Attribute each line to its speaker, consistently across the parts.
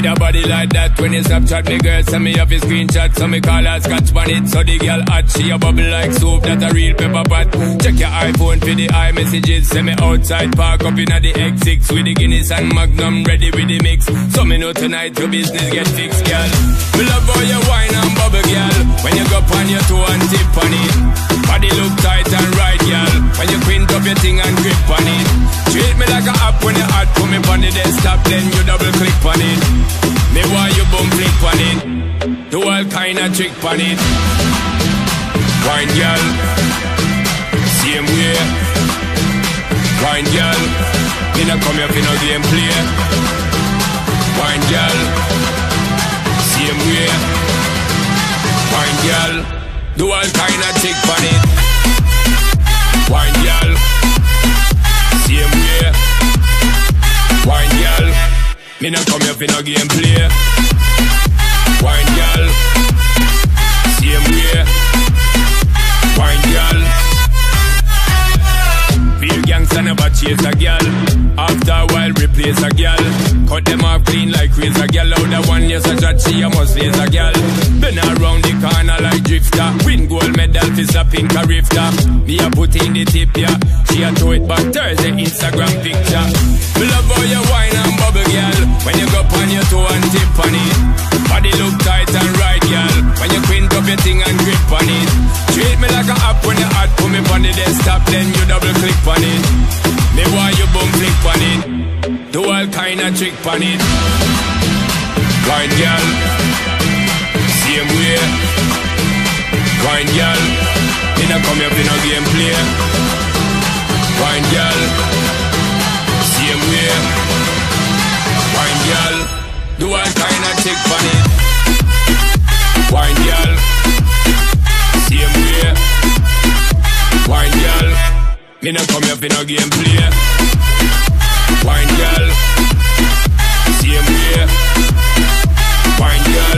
Speaker 1: With a body like that, when you Snapchat me girl, send me off a screenshot, so me call her scotch on it. So the girl hot, she a bubble like soup, that a real pepper pot. Check your iPhone for the iMessages, send me outside, park up in the X6 with the Guinness and Magnum, ready with the mix. So me know tonight your business get fixed, girl. Me love how you wine and bubble, girl. When you go on your toe and tip on it, body look tight and right, girl. When you quint up your thing and grip on it, treat me like a app when you hot, put me on the desktop, then you double click on it. Me want you bum flick on it, do all kind of trick on it. Wine, girl, same way. Wine, girl, me not come here for no game play. Wine, girl, same way. Wine, girl, do all kind of trick on it. Wine, girl, same way. Wine, girl, me not come here for no game play. Wine, girl, same way. Wine, girl, real gangsta never chase a girl. After a while replace a girl. Cut them off clean like razor girl. Out the one you such a she, you must lace a girl. Been around the corner like drifter. Win gold medal for a pink a rifter. Me a put in the tip, yeah. She a throw it back Thursday Instagram picture. Me love how you wine and bubble, girl. When you go on your toe and tip on it, body look tight and right, girl. When you quint up your thing and grip on it, treat me like a app when you hot, put me on the desktop, then you double click on it. Me want you bum flick on it, do all kind of trick on it. Wine, girl, same way. Wine, girl, me not come here for no game play. Wine, girl, same way. Wine, girl, do all kind of trick on it. Wine, girl, same way. Wine, girl, me not come here for no game play. Wine, girl, same way. Wine, girl,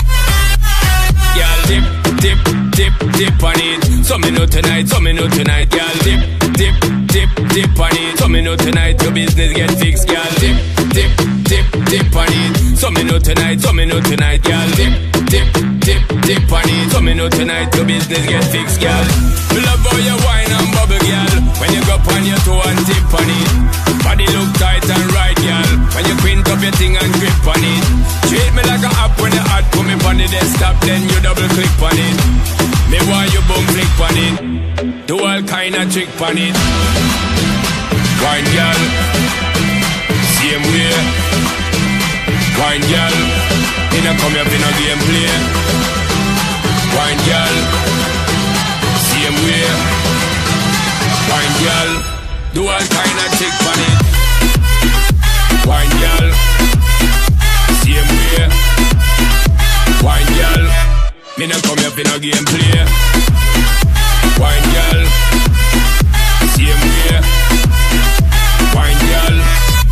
Speaker 1: girl, dip, dip, dip, dip on it. So me know tonight, girl, dip, dip, dip, dip on it. So me know tonight your business get fixed, girl, dip, dip, dip, dip on it. So me know tonight, girl, dip, dip, dip, dip on it. So me know tonight your business get fixed, girl. Me love how you wine and bubble, girl. When you go on your toe and tip on it, body look tight and right, girl. When you quint up your thing and grip on it, treat me like a app when you hot, put me on the desktop, then you double click on it. Me want you bum flick on it, do all kind of trick on it. Wine, girl, same way. Wine, girl, me not come here for no game play. Wine, girl, same way. Wine, girl, do all kind of trick on it. Wine, girl, same way. Wine, girl, me not come here for no game play. Wine, girl, same way. Wine, girl.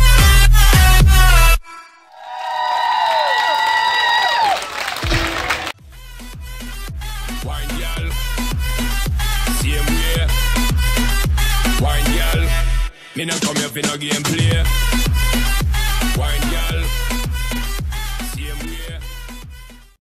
Speaker 1: Wine, girl, same way. Wine, girl, me not come here for no game play.